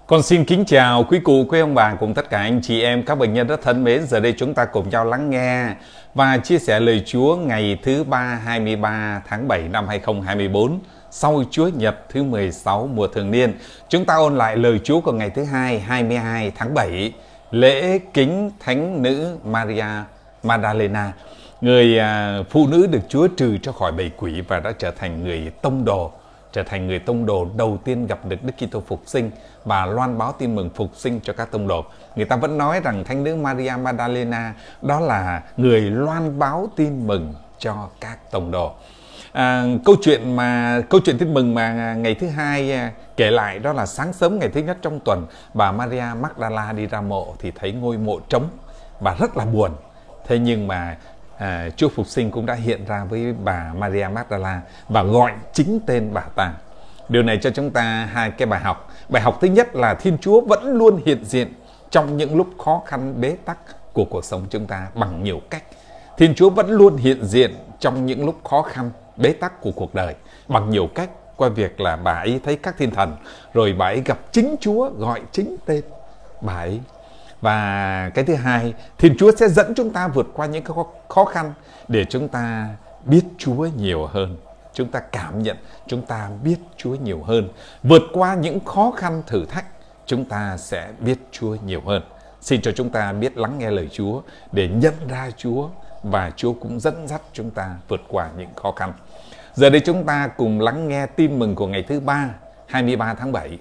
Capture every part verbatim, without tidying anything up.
Con xin kính chào quý cụ, quý ông bà cùng tất cả anh chị em, các bệnh nhân rất thân mến. Giờ đây chúng ta cùng nhau lắng nghe và chia sẻ lời Chúa ngày thứ ba hai mươi ba tháng bảy năm hai nghìn không trăm hai mươi tư, sau Chúa Nhật thứ mười sáu mùa thường niên. Chúng ta ôn lại lời Chúa của ngày thứ hai hai mươi hai tháng bảy, lễ kính Thánh nữ Maria Magdalena, người à, phụ nữ được Chúa trừ cho khỏi bầy quỷ và đã trở thành người tông đồ. trở thành người tông đồ đầu tiên gặp được Đức Kitô phục sinh và loan báo tin mừng phục sinh cho các tông đồ. Người ta vẫn nói rằng Thánh nữ Maria Magdalena đó là người loan báo tin mừng cho các tông đồ. À, câu chuyện mà câu chuyện tin mừng mà ngày thứ hai kể lại đó là sáng sớm ngày thứ nhất trong tuần, bà Maria Magdala đi ra mộ thì thấy ngôi mộ trống và rất là buồn. Thế nhưng mà À, Chúa Phục sinh cũng đã hiện ra với bà Maria Magdala và gọi chính tên bà ta. Điều này cho chúng ta hai cái bài học. Bài học thứ nhất là Thiên Chúa vẫn luôn hiện diện trong những lúc khó khăn bế tắc của cuộc sống chúng ta bằng nhiều cách. Thiên Chúa vẫn luôn hiện diện trong những lúc khó khăn bế tắc của cuộc đời bằng nhiều cách, qua việc là bà ấy thấy các thiên thần, rồi bà ấy gặp chính Chúa gọi chính tên bà ấy. Và cái thứ hai, Thiên Chúa sẽ dẫn chúng ta vượt qua những khó khăn để chúng ta biết Chúa nhiều hơn. Chúng ta cảm nhận, chúng ta biết Chúa nhiều hơn. Vượt qua những khó khăn thử thách, chúng ta sẽ biết Chúa nhiều hơn. Xin cho chúng ta biết lắng nghe lời Chúa để nhận ra Chúa, và Chúa cũng dẫn dắt chúng ta vượt qua những khó khăn. Giờ đây chúng ta cùng lắng nghe tin mừng của ngày thứ ba, hai mươi ba tháng bảy.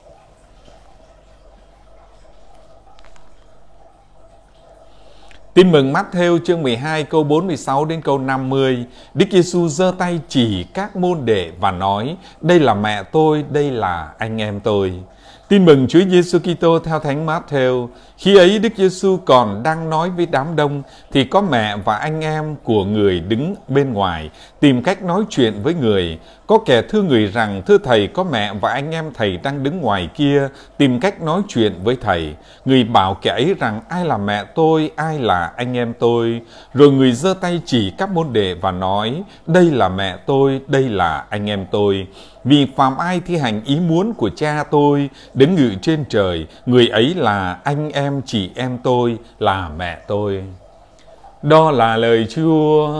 Tin mừng Mát-thêu chương mười hai câu bốn mươi sáu đến câu năm mươi. Đức Giêsu giơ tay chỉ các môn đệ và nói: đây là mẹ tôi, đây là anh em tôi. Tin mừng Chúa Giêsu Kitô theo Thánh Mát-thêu. Khi ấy Đức Giêsu còn đang nói với đám đông thì có mẹ và anh em của người đứng bên ngoài tìm cách nói chuyện với người. Có kẻ thưa người rằng: thưa thầy, có mẹ và anh em thầy đang đứng ngoài kia tìm cách nói chuyện với thầy. Người bảo kẻ ấy rằng: ai là mẹ tôi, ai là anh em tôi? Rồi người giơ tay chỉ các môn đệ và nói: đây là mẹ tôi, đây là anh em tôi. Vì phàm ai thi hành ý muốn của cha tôi đứng ngự trên trời, người ấy là anh em chị em tôi, là mẹ tôi. Đó là lời Chúa.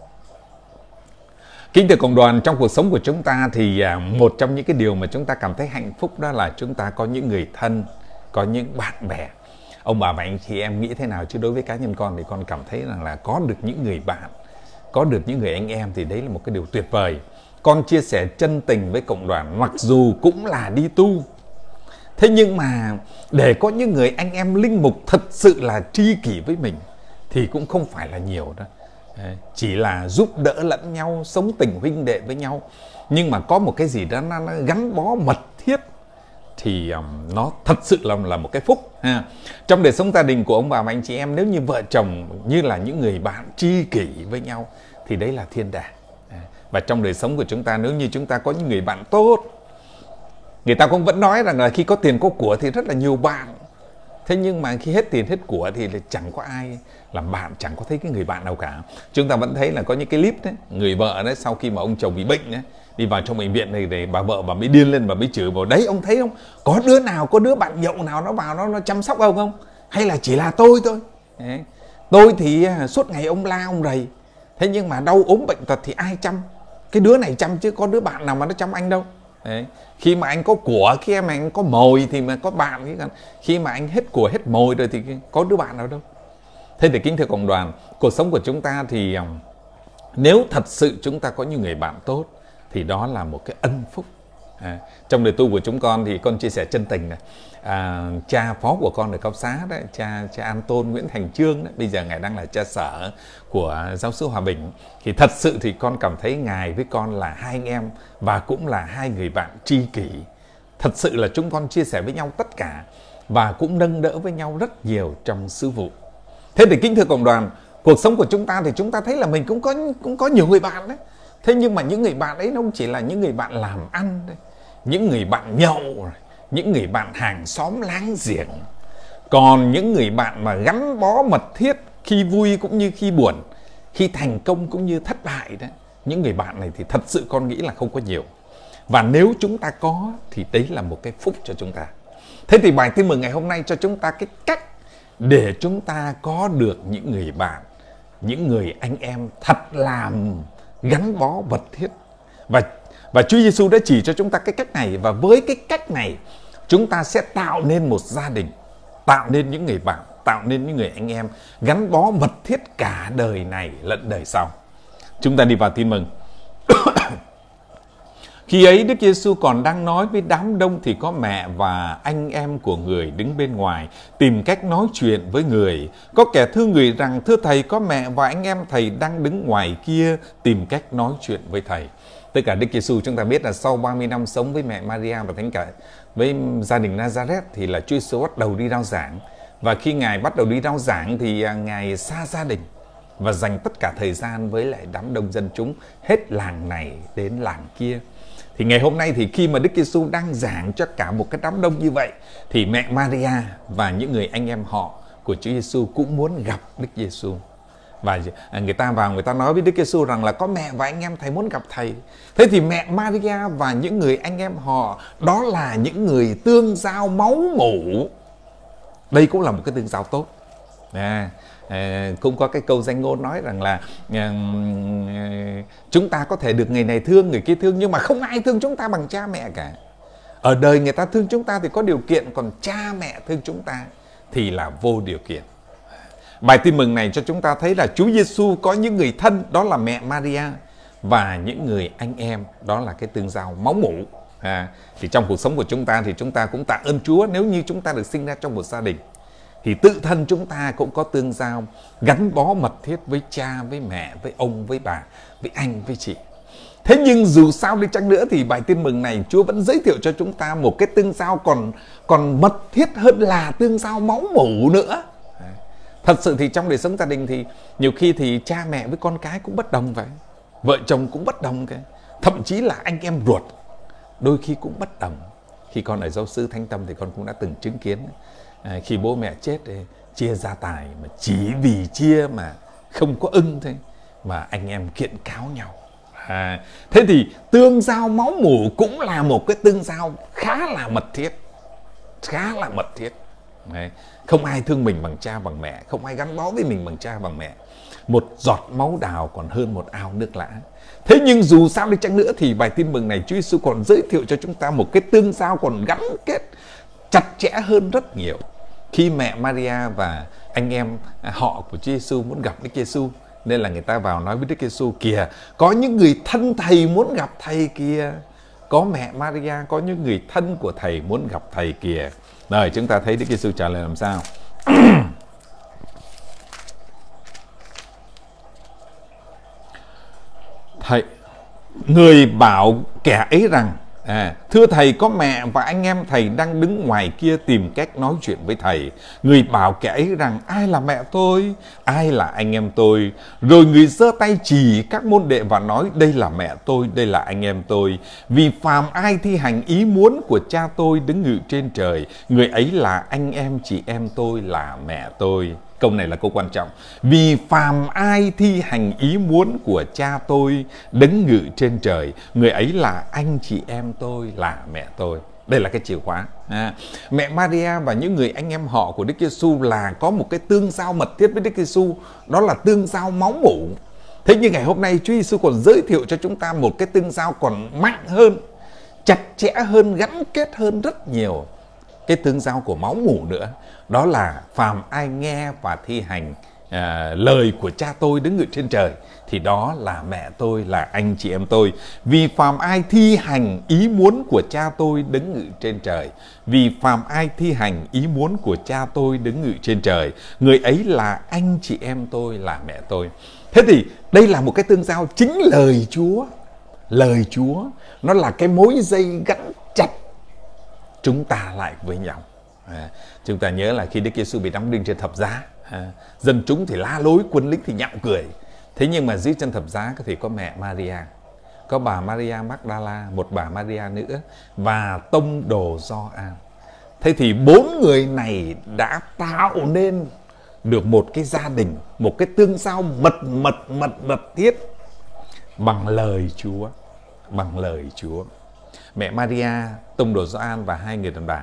Kính thưa cộng đoàn, trong cuộc sống của chúng ta thì một trong những cái điều mà chúng ta cảm thấy hạnh phúc đó là chúng ta có những người thân, có những bạn bè. Ông bà và anh chị em nghĩ thế nào? Chứ đối với cá nhân con thì con cảm thấy rằng là có được những người bạn, có được những người anh em thì đấy là một cái điều tuyệt vời. Con chia sẻ chân tình với cộng đoàn, mặc dù cũng là đi tu. Thế nhưng mà để có những người anh em linh mục thật sự là tri kỷ với mình thì cũng không phải là nhiều đâu. Chỉ là giúp đỡ lẫn nhau, sống tình huynh đệ với nhau. Nhưng mà có một cái gì đó nó gắn bó mật thiết thì um, nó thật sự là, là một cái phúc ha. Trong đời sống gia đình của ông bà và anh chị em, nếu như vợ chồng như là những người bạn tri kỷ với nhau thì đấy là thiên đàng. Và trong đời sống của chúng ta, nếu như chúng ta có những người bạn tốt, người ta cũng vẫn nói rằng là khi có tiền có của thì rất là nhiều bạn. Thế nhưng mà khi hết tiền hết của thì chẳng có ai làm bạn, chẳng có thấy cái người bạn nào cả. Chúng ta vẫn thấy là có những cái clip đấy, người vợ đấy sau khi mà ông chồng bị bệnh đấy, đi vào trong bệnh viện này thì bà vợ bà mới điên lên, bà mới chửi vào: đấy ông thấy không, có đứa nào, có đứa bạn nhậu nào nó vào nó, nó chăm sóc ông không? Hay là chỉ là tôi thôi? Đấy. Tôi thì suốt ngày ông la ông rầy, thế nhưng mà đau ốm bệnh tật thì ai chăm? Cái đứa này chăm chứ có đứa bạn nào mà nó chăm anh đâu. Đấy. Khi mà anh có của, khi mà anh có mồi thì mà có bạn. Khi mà anh hết của hết mồi rồi thì có đứa bạn nào đâu. Thế thì kính thưa cộng đoàn, cuộc sống của chúng ta thì nếu thật sự chúng ta có những người bạn tốt thì đó là một cái ân phúc. À, trong đời tu của chúng con thì con chia sẻ chân tình này. À, cha phó của con ở Cao Xá đấy, cha cha An Tôn Nguyễn Thành Trương đấy, bây giờ ngài đang là cha sở của giáo xứ Hòa Bình. Thì thật sự thì con cảm thấy ngài với con là hai anh em và cũng là hai người bạn tri kỷ. Thật sự là chúng con chia sẻ với nhau tất cả và cũng nâng đỡ với nhau rất nhiều trong sứ vụ. Thế thì kính thưa cộng đoàn, cuộc sống của chúng ta thì chúng ta thấy là mình cũng có cũng có nhiều người bạn đấy. Thế nhưng mà những người bạn ấy nó không chỉ là những người bạn làm ăn đấy, những người bạn nhậu, những người bạn hàng xóm láng giềng. Còn những người bạn mà gắn bó mật thiết khi vui cũng như khi buồn, khi thành công cũng như thất bại đó, những người bạn này thì thật sự con nghĩ là không có nhiều. Và nếu chúng ta có thì đấy là một cái phúc cho chúng ta. Thế thì bài tin mừng ngày hôm nay cho chúng ta cái cách để chúng ta có được những người bạn, những người anh em thật là gắn bó mật thiết. Và và Chúa Giêsu đã chỉ cho chúng ta cái cách này, và với cái cách này chúng ta sẽ tạo nên một gia đình, tạo nên những người bạn, tạo nên những người anh em gắn bó mật thiết cả đời này lẫn đời sau. Chúng ta đi vào tin mừng. Khi ấy Đức Giêsu còn đang nói với đám đông thì có mẹ và anh em của người đứng bên ngoài tìm cách nói chuyện với người. Có kẻ thưa người rằng: thưa thầy, có mẹ và anh em thầy đang đứng ngoài kia tìm cách nói chuyện với thầy. Tất cả Đức Giêsu chúng ta biết là sau ba mươi năm sống với mẹ Maria và Thánh cả với gia đình Nazareth thì là Chúa Giêsu bắt đầu đi rao giảng. Và khi Ngài bắt đầu đi rao giảng thì Ngài xa gia đình và dành tất cả thời gian với lại đám đông dân chúng, hết làng này đến làng kia. Thì ngày hôm nay thì khi mà Đức Giêsu đang giảng cho cả một cái đám đông như vậy thì mẹ Maria và những người anh em họ của Chúa Giêsu cũng muốn gặp Đức Giêsu. Và người ta vào người ta nói với Đức Giêsu rằng là có mẹ và anh em thầy muốn gặp thầy. Thế thì mẹ Maria và những người anh em họ đó là những người tương giao máu mủ. Đây cũng là một cái tương giao tốt. À, à, cũng có cái câu danh ngôn nói rằng là à, chúng ta có thể được người này thương, người kia thương, nhưng mà không ai thương chúng ta bằng cha mẹ cả. Ở đời người ta thương chúng ta thì có điều kiện, còn cha mẹ thương chúng ta thì là vô điều kiện. Bài tin mừng này cho chúng ta thấy là Chúa Giêsu có những người thân, đó là mẹ Maria, và những người anh em, đó là cái tương giao máu mủ. À, thì trong cuộc sống của chúng ta thì chúng ta cũng tạ ơn Chúa nếu như chúng ta được sinh ra trong một gia đình. Thì tự thân chúng ta cũng có tương giao gắn bó mật thiết với cha, với mẹ, với ông, với bà, với anh, với chị. Thế nhưng dù sao đi chăng nữa thì bài tin mừng này Chúa vẫn giới thiệu cho chúng ta một cái tương giao còn, còn mật thiết hơn là tương giao máu mủ nữa. Thật sự thì trong đời sống gia đình thì nhiều khi thì cha mẹ với con cái cũng bất đồng vậy. Vợ chồng cũng bất đồng cái. Thậm chí là anh em ruột đôi khi cũng bất đồng. Khi con ở giáo xứ Thánh Tâm thì con cũng đã từng chứng kiến à, khi bố mẹ chết chia gia tài mà chỉ vì chia mà không có ưng thôi mà anh em kiện cáo nhau. À, thế thì tương giao máu mủ cũng là một cái tương giao khá là mật thiết, khá là mật thiết. Đấy. Không ai thương mình bằng cha bằng mẹ, không ai gắn bó với mình bằng cha bằng mẹ. Một giọt máu đào còn hơn một ao nước lã. Thế nhưng dù sao đi chăng nữa thì bài tin mừng này Chúa Giêsu còn giới thiệu cho chúng ta một cái tương giao còn gắn kết chặt chẽ hơn rất nhiều. Khi mẹ Maria và anh em họ của Chúa Giêsu muốn gặp Đức Giêsu, nên là người ta vào nói với Đức Giêsu: kìa, có những người thân thầy muốn gặp thầy kìa. Có mẹ Maria, có những người thân của thầy muốn gặp thầy kìa. Rồi chúng ta thấy Đức Giêsu trả lời làm sao? Thầy, người bảo kẻ ấy rằng: à, thưa thầy, có mẹ và anh em thầy đang đứng ngoài kia tìm cách nói chuyện với thầy. Người bảo kẻ ấy rằng: ai là mẹ tôi, ai là anh em tôi? Rồi người giơ tay chỉ các môn đệ và nói: đây là mẹ tôi, đây là anh em tôi. Vì phàm ai thi hành ý muốn của cha tôi đứng ngự trên trời, người ấy là anh em chị em tôi, là mẹ tôi. Câu này là câu quan trọng. Vì phàm ai thi hành ý muốn của cha tôi đấng ngự trên trời, người ấy là anh chị em tôi, là mẹ tôi. Đây là cái chìa khóa. À, mẹ Maria và những người anh em họ của Đức Giêsu là có một cái tương giao mật thiết với Đức Giêsu, đó là tương giao máu mủ. Thế nhưng ngày hôm nay Chúa Giêsu còn giới thiệu cho chúng ta một cái tương giao còn mạnh hơn, chặt chẽ hơn, gắn kết hơn rất nhiều. Cái tương giao của máu mủ nữa, đó là phàm ai nghe và thi hành à, lời của cha tôi đứng ngự trên trời, thì đó là mẹ tôi, là anh chị em tôi. Vì phàm ai thi hành ý muốn của cha tôi đứng ngự trên trời, vì phàm ai thi hành ý muốn của cha tôi đứng ngự trên trời, người ấy là anh chị em tôi, là mẹ tôi. Thế thì đây là một cái tương giao chính lời Chúa. Lời Chúa nó là cái mối dây gắn chặt chúng ta lại với nhau. À, chúng ta nhớ là khi Đức Giêsu bị đóng đinh trên thập giá, à, dân chúng thì la lối, quân lính thì nhạo cười. Thế nhưng mà dưới chân thập giá thì có mẹ Maria, có bà Maria Magdala, một bà Maria nữa, và tông đồ Gioan. Thế thì bốn người này đã tạo nên được một cái gia đình, một cái tương giao mật mật mật mật thiết bằng lời Chúa, bằng lời Chúa. Mẹ Maria, tông đồ Gioan và hai người đàn bà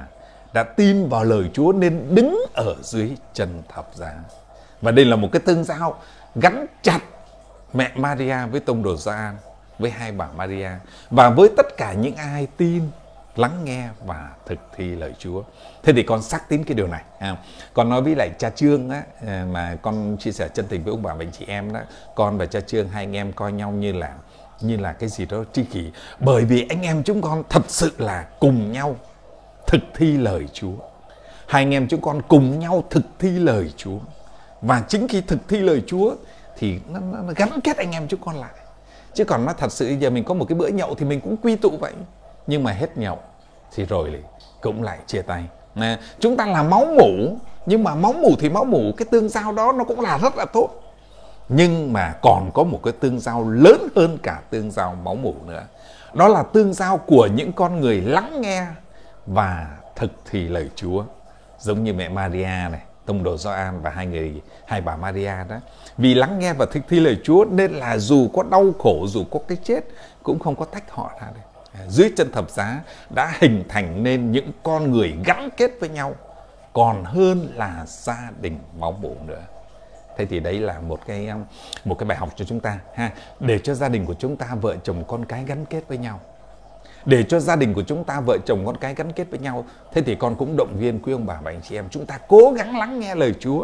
đã tin vào lời Chúa nên đứng ở dưới chân thập giá. Và đây là một cái tương giao gắn chặt mẹ Maria với tông đồ Gioan, với hai bà Maria và với tất cả những ai tin, lắng nghe và thực thi lời Chúa. Thế thì con xác tín cái điều này. Con nói với lại cha Trương á, mà con chia sẻ chân tình với ông bà và anh chị em đó, con và cha Trương hai anh em coi nhau như là như là cái gì đó tri kỷ, bởi vì anh em chúng con thật sự là cùng nhau thực thi lời Chúa. Hai anh em chúng con cùng nhau thực thi lời Chúa, và chính khi thực thi lời Chúa thì nó, nó, nó gắn kết anh em chúng con lại. Chứ còn nói thật sự giờ mình có một cái bữa nhậu thì mình cũng quy tụ vậy, nhưng mà hết nhậu thì rồi cũng lại chia tay. À, chúng ta là máu mủ, nhưng mà máu mủ thì máu mủ, cái tương giao đó nó cũng là rất là tốt. Nhưng mà còn có một cái tương giao lớn hơn cả tương giao máu mủ nữa. Đó là tương giao của những con người lắng nghe và thực thi lời Chúa. Giống như mẹ Maria này, tông đồ Gioan và hai người hai bà Maria đó. Vì lắng nghe và thực thi lời Chúa nên là dù có đau khổ, dù có cái chết cũng không có tách họ ra đây. Dưới chân thập giá đã hình thành nên những con người gắn kết với nhau, còn hơn là gia đình máu mủ nữa. Thế thì đấy là một cái một cái bài học cho chúng ta ha, để cho gia đình của chúng ta, vợ chồng con cái gắn kết với nhau. Để cho gia đình của chúng ta, vợ chồng con cái gắn kết với nhau. Thế thì con cũng động viên quý ông bà và anh chị em, chúng ta cố gắng lắng nghe lời Chúa.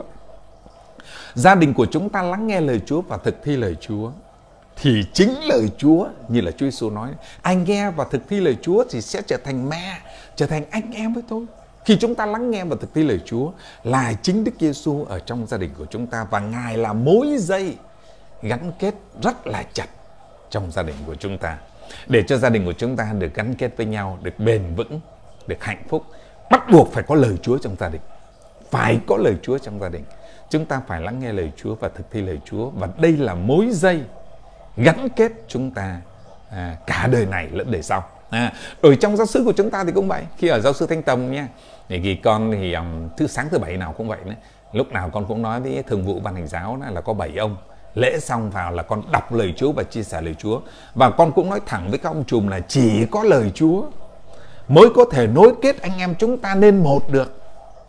Gia đình của chúng ta lắng nghe lời Chúa và thực thi lời Chúa, thì chính lời Chúa, như là Chúa Giêsu nói, ai nghe và thực thi lời Chúa thì sẽ trở thành mẹ, trở thành anh em với tôi. Khi chúng ta lắng nghe và thực thi lời Chúa là chính Đức Giêsu ở trong gia đình của chúng ta, và Ngài là mối dây gắn kết rất là chặt trong gia đình của chúng ta. Để cho gia đình của chúng ta được gắn kết với nhau, được bền vững, được hạnh phúc, bắt buộc phải có lời Chúa trong gia đình. Phải có lời Chúa trong gia đình. Chúng ta phải lắng nghe lời Chúa và thực thi lời Chúa, và đây là mối dây gắn kết chúng ta à, cả đời này lẫn đời sau. À, ở trong giáo xứ của chúng ta thì cũng vậy. Khi ở giáo xứ Thánh Tông nha, thì con thì um, thứ sáng thứ bảy nào cũng vậy đấy. Lúc nào con cũng nói với thường vụ ban hành giáo là có bảy ông. Lễ xong vào là con đọc lời Chúa và chia sẻ lời Chúa. Và con cũng nói thẳng với các ông trùm là chỉ có lời Chúa mới có thể nối kết anh em chúng ta nên một được,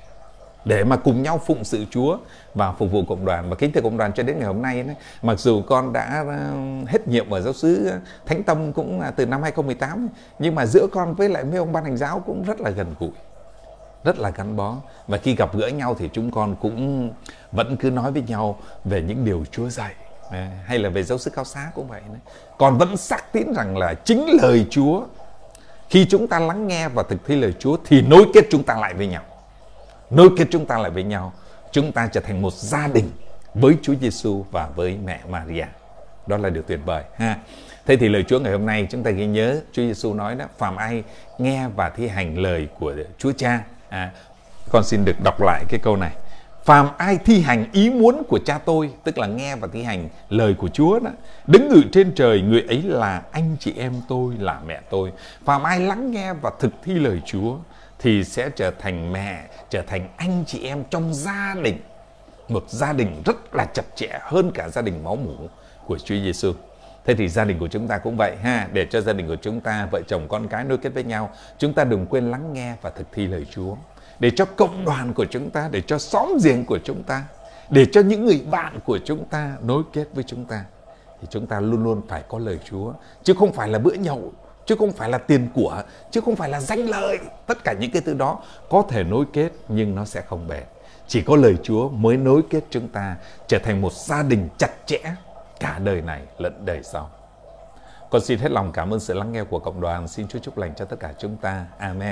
để mà cùng nhau phụng sự Chúa và phục vụ cộng đoàn. Và kính thưa cộng đoàn, cho đến ngày hôm nay, mặc dù con đã hết nhiệm ở giáo xứ Thánh Tông cũng từ năm hai không một tám, nhưng mà giữa con với lại mấy ông ban hành giáo cũng rất là gần gũi, rất là gắn bó. Và khi gặp gỡ nhau thì chúng con cũng vẫn cứ nói với nhau về những điều Chúa dạy, hay là về giáo xứ Cao Xá cũng vậy. Còn vẫn xác tín rằng là chính lời Chúa, khi chúng ta lắng nghe và thực thi lời Chúa thì nối kết chúng ta lại với nhau. Nối kết chúng ta lại với nhau, chúng ta trở thành một gia đình với Chúa Giêsu và với mẹ Maria. Đó là điều tuyệt vời ha. Thế thì lời Chúa ngày hôm nay chúng ta ghi nhớ Chúa Giêsu nói đó: phàm ai nghe và thi hành lời của Chúa Cha. À, con xin được đọc lại cái câu này: phàm ai thi hành ý muốn của Cha tôi, tức là nghe và thi hành lời của Chúa đó, đứng ngự trên trời, người ấy là anh chị em tôi, là mẹ tôi. Phàm ai lắng nghe và thực thi lời Chúa thì sẽ trở thành mẹ, trở thành anh chị em trong gia đình. Một gia đình rất là chặt chẽ hơn cả gia đình máu mủ của Chúa Giêsu. Thế thì gia đình của chúng ta cũng vậy ha. Để cho gia đình của chúng ta, vợ chồng con cái nối kết với nhau, chúng ta đừng quên lắng nghe và thực thi lời Chúa. Để cho cộng đoàn của chúng ta, để cho xóm giềng của chúng ta, để cho những người bạn của chúng ta nối kết với chúng ta, thì chúng ta luôn luôn phải có lời Chúa. Chứ không phải là bữa nhậu, chứ không phải là tiền của, chứ không phải là danh lợi. Tất cả những cái thứ đó có thể nối kết nhưng nó sẽ không bền. Chỉ có lời Chúa mới nối kết chúng ta trở thành một gia đình chặt chẽ cả đời này lẫn đời sau. Con xin hết lòng cảm ơn sự lắng nghe của cộng đoàn. Xin Chúa chúc lành cho tất cả chúng ta. Amen.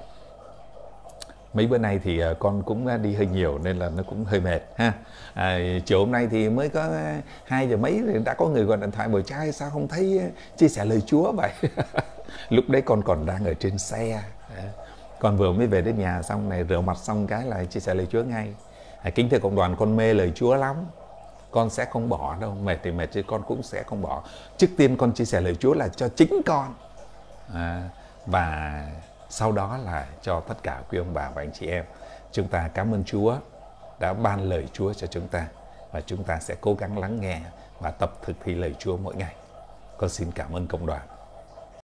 Mấy bữa nay thì con cũng đi hơi nhiều nên là nó cũng hơi mệt ha. À, chiều hôm nay thì mới có hai giờ mấy thì đã có người gọi điện thoại bảo: trai sao không thấy chia sẻ lời Chúa vậy? Lúc đấy con còn đang ở trên xe. Con vừa mới về đến nhà xong này, rửa mặt xong cái là chia sẻ lời Chúa ngay. À, kính thưa cộng đoàn, con mê lời Chúa lắm. Con sẽ không bỏ đâu, mệt thì mệt chứ con cũng sẽ không bỏ. Trước tiên con chia sẻ lời Chúa là cho chính con. À, và sau đó là cho tất cả quý ông bà và anh chị em. Chúng ta cảm ơn Chúa đã ban lời Chúa cho chúng ta, và chúng ta sẽ cố gắng lắng nghe và tập thực thi lời Chúa mỗi ngày. Con xin cảm ơn cộng đoàn.